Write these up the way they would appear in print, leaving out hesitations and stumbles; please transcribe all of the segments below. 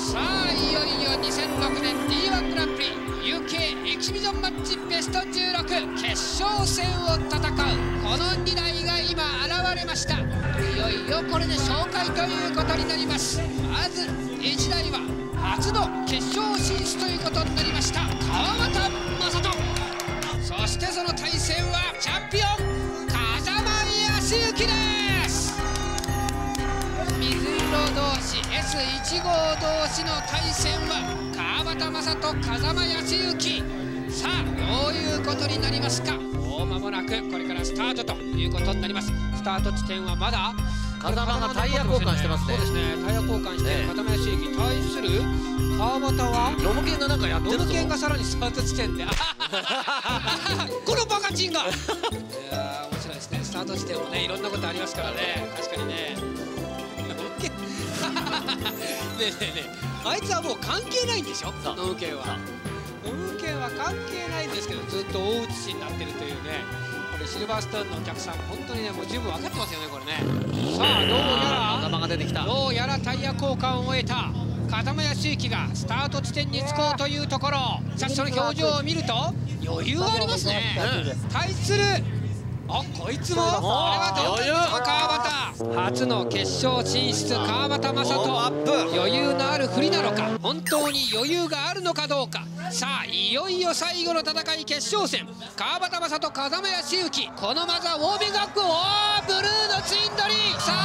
さあいよいよ2006年 D1 グランプリ UK エキシビジョンマッチベスト16決勝戦を戦うこの2台が今現れました。いよいよこれで紹介ということになります。まず1台は初の決勝進出ということになりました川端正人、そしてその対戦はチャンピオン風間康之です。水色同士 S1 号同士の対戦は川端正人風間康之。さあどういうことになりますか。もう間もなくこれからスタートということになります。スタート地点はまだ風間がタイヤ交換してますね。 そうですね、タイヤ交換して風間康之対する川端はロムケンがなんかやってるぞ。 ロムケンがさらにスタート地点でこのバカチンがいやー面白いですね。スタート地点もねいろんなことありますからね。確かにねロムケンねえねえねえ、あいつはもう関係ないんでしょ。ロムケンはロムケンは関係ないんですけどずっと大写しになってるというね。これシルバーストーンのお客さん本当にねもう十分分かってますよねこれね。さあどうやらタイヤ交換を終えた風間康之がスタート地点に着こうというところ。さっきその表情を見ると余裕がありますね。対するこいつもこれはどうですか。川端初の決勝進出川端正人余裕のある振りなのか本当に余裕があるのかどうか。さあいよいよ最後の戦い決勝戦川端正人風間康之。このまずはウォーミングアップをブルーのツインドリー。さ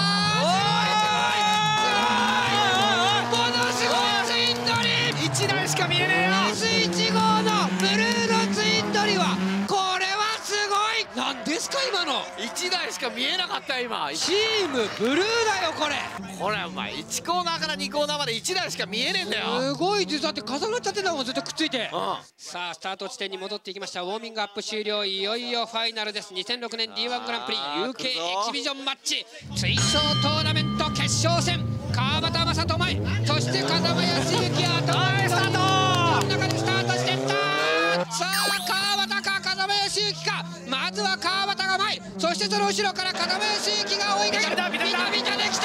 あすごいものすごいツインドリー1台しか見えねえよ。 S1 号のブルーのツインドリーはこれはすごい。何ですか今の 1台しか見えなかった今。 チームブルーだよこれ。 これお前1コーナーから2コーナーまで1台しか見えねえんだよ。 すごいです。だって重なっちゃってたもんずっとくっついて。さあスタート地点に戻っていきました。ウォーミングアップ終了。いよいよファイナルです。2006年 D1 グランプリ UK エキシビジョンマッチ追走トーナメント決勝戦川端正人前そして風間康之後前スタートこの中でスタートしてった。さあ川端か風間康之か。まずは川端が前そしてその後ろから風間康之が追いかける。ビタビタできた。入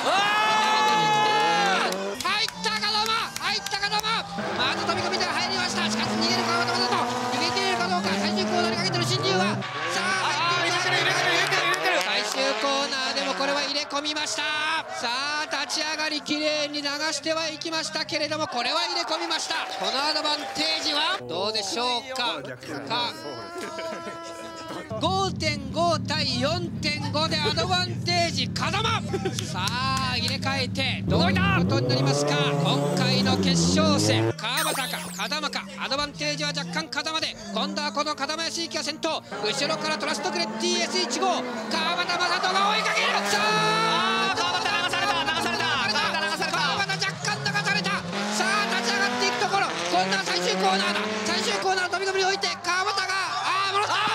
った風間まず飛び込みで入りました。しかし逃げる川端正人逃げ切れるかどうか。最終コーナーにかけての進入はさあ入っている最終コーナーでもこれは入れ込みました。さあ立ち上がりきれいに流してはいきましたけれどもこれは入れ込みました。このアドバンテージはどうでしょうか。5.5 対 4.5 でアドバンテージ風間。さあ入れ替えてどういうことになりますか。今回の決勝戦川端か風間かアドバンテージは若干風間で今度はこの風間康之が先頭後ろからトラストグレッティ S1 号川端正人が追いかける。さあ川端流された川端若干流された。さあ立ち上がっていくところ今度は最終コーナーだ。最終コーナーの飛び込みに置いて川端が戻った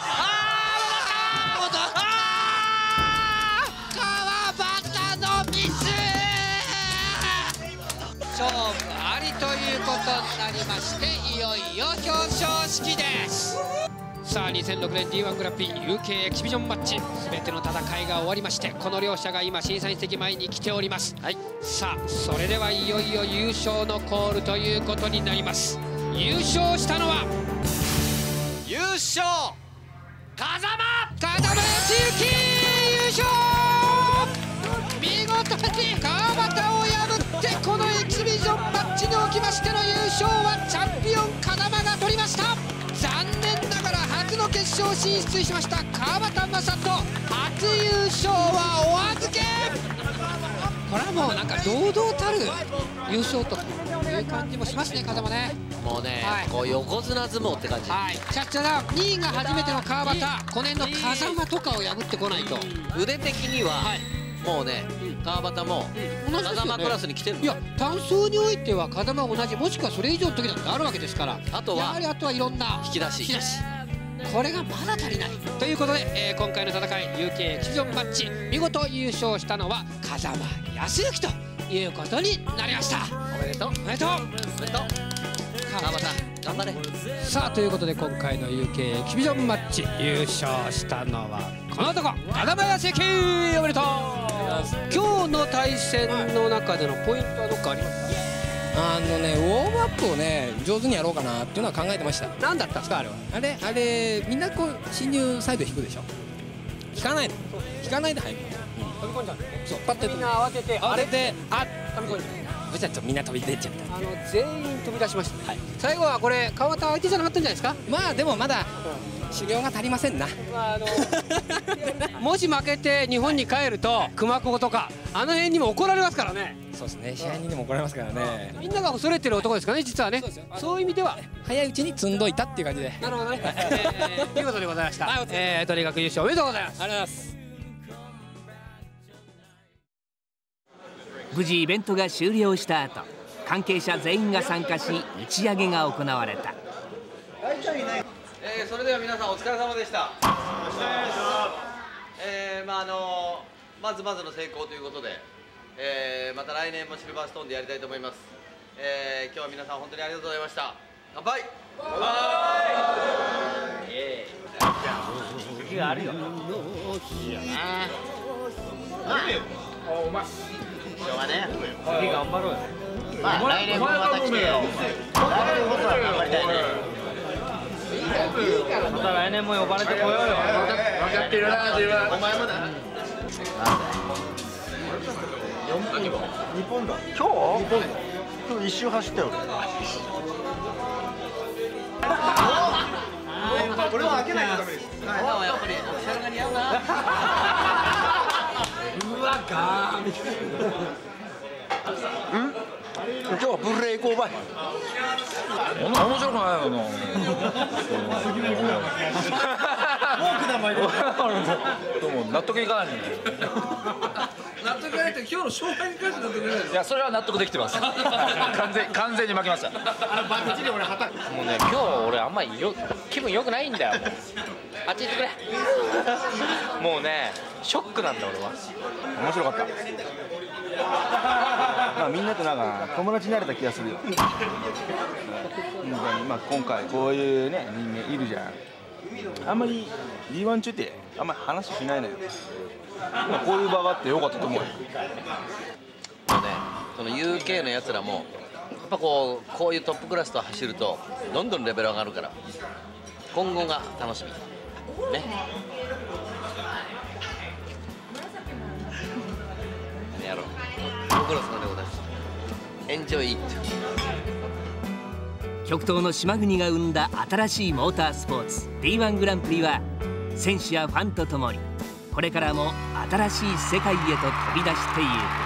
勝負ありということになりましていよいよ表彰式です。さあ2006年 D1 グランプリ UK エキシビジョンマッチ全ての戦いが終わりましてこの両者が今審査員席前に来ております、さあそれではいよいよ優勝のコールということになります。優勝したのは優勝風間康之優勝。見事に川端を破ってこのエキシビジョンマッチにおきましての優勝はチャンピオン風間が取りました。残念ながら初の決勝進出しました川端正人初優勝はお預け。これはもうなんか堂々たる優勝という感じもしますね風間ね。 もうね、こう横綱相撲って感じ。 キャッチャー2位が初めての川端この辺の風間とかを破ってこないと腕的には、もうね川端も風間クラスに来てる。 いや単走においては風間同じもしくはそれ以上の時だってあるわけですから。 あとはやはりあとはいろんな引き出しこれがまだ足りないということで、今回の戦い UK エキシビジョンマッチ見事優勝したのは風間康之ということになりました。 おめでとうおめでとう川端頑張れ。 さあということで今回の UK エキシビジョンマッチ優勝したのはこの男風間康之おめでとう。今日の対戦の中でのポイントはどっかありますか。 ウォームアップをね上手にやろうかなっていうのは考えてました。 何だったんですかあれは。 あれみんなこう侵入サイド引くでしょ。引かないで入る。 飛び込んじゃう。 そうパッてみんな慌てて飛び込んじゃう。 そしたらみんな飛び出ちゃった。 全員飛び出しました。最後はこれ川端相手じゃなかったんじゃないですか。 まあでもまだ修行が足りませんな。 もし負けて日本に帰ると熊高とかあの辺にも怒られますからね。 そうですね、試合人にも怒られますからね。 みんなが恐れてる男ですからね、実はね。そういう意味では早いうちに積んどいたっていう感じで。 なるほどね。ということでございました。とにかく優勝おめでとうございます。 ありがとうございます。 無事イベントが終了した後、関係者全員が参加し打ち上げが行われた。 それでは皆さんお疲れ様でした。まずまずの成功ということで、また来年もシルバーストーンでやりたいと思います。今日は皆さん本当にありがとうございました。乾杯。 次があるよ。いいよな。お前。しょうがね。次頑張ろうよ。まあ来年もまた来てよ。来年こそは頑張りたいね。また来年も呼ばれてこようよ。分かってるな自分。お前もだ。日本だ。今日一周走ったよ。これは開けないとダメです。 やっぱりオフィシャルが似合うな。 うわガーみたいな。今日はブルーレイ購買。面白くないよな。もう納得いかないね。 納得いかないって今日の勝敗に関して納得いかない。 いやそれは納得できてます。完全に負けました。バッチリ俺旗。もうね今日俺あんまり気分良くないんだよ。あっち行ってくれ。もうねショックなんだ俺は。面白かった。まあみんなとなんか友達になれた気がするよ。まあ今回こういうね人間いるじゃん。あんまり D1 中ってあんまり話しないのよ。まあこういう場があってよかったと思うよ。 その UK のやつらもやっぱこういうトップクラスと走るとどんどんレベル上がるから今後が楽しみね。やろう。ご苦労様でございます。エンジョイイット。 極東の島国が生んだ新しいモータースポーツ D1 グランプリは選手やファンとともにこれからも新しい世界へと飛び出している。